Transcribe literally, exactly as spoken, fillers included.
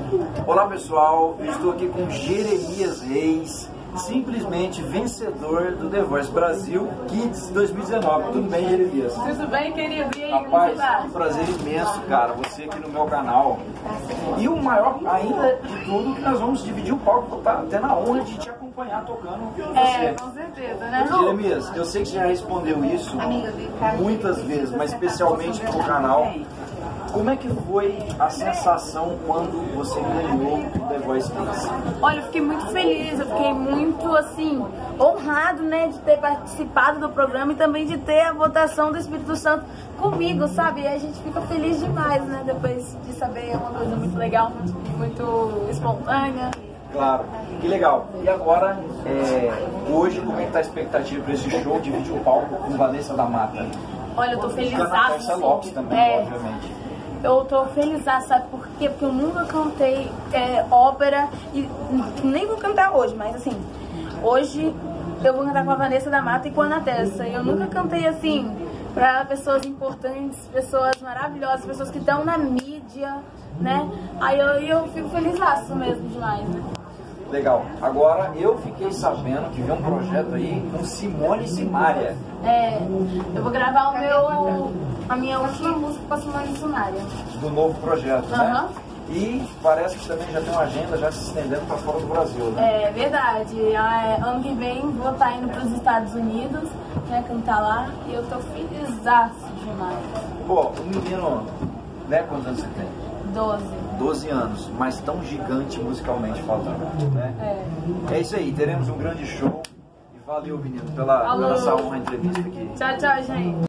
Olá pessoal, eu estou aqui com Jeremias Reis, simplesmente vencedor do The Voice Brasil Kids dois mil e dezenove. Tudo bem, Jeremias? Tudo bem, querido? E aí, rapaz, como você tá? um prazer imenso, cara, você aqui no meu canal. E o maior ainda de tudo, que nós vamos dividir o palco, vou estar até na honra de te acompanhar tocando com você. É, com certeza, né, Lu? Jeremias, eu sei que você já respondeu isso muitas vezes, mas especialmente pro canal. Como é que foi a sensação quando você ganhou o The Voice Kids? Olha, eu fiquei muito feliz, eu fiquei muito, assim, honrado, né, de ter participado do programa e também de ter a votação do Espírito Santo comigo, sabe? E a gente fica feliz demais, né, depois de saber, é uma coisa muito legal, muito, muito espontânea. Claro, que legal. E agora, é, hoje, como é que tá a expectativa para esse show de vídeo palco com Vanessa da Mata? Olha, eu tô feliz. Vanessa Lopes também, é, obviamente. Eu tô feliz, sabe por quê? Porque eu nunca cantei é, ópera e nem vou cantar hoje, mas assim, hoje eu vou cantar com a Vanessa da Mata e com a Ana Tessa. Eu nunca cantei assim pra pessoas importantes, pessoas maravilhosas, pessoas que estão na mídia, né? Aí eu, eu fico feliz mesmo demais, né? Legal. Agora, eu fiquei sabendo que vem um projeto aí com Simone Simaria. É, eu vou gravar o meu, a minha última música com a Simone Simaria. Do novo projeto, Uhum. né? E parece que também já tem uma agenda já se estendendo para fora do Brasil, né? É verdade. Ah, é, ano que vem vou estar indo para os Estados Unidos, né, cantar lá, e eu tô felizaço demais. Pô, o menino, né, quantos anos você tem? doze. doze anos, mas tão gigante musicalmente falando, né? É. É isso aí, teremos um grande show. E valeu, menino, pela, Alô. pela essa honra entrevista aqui. Tchau, tchau, gente.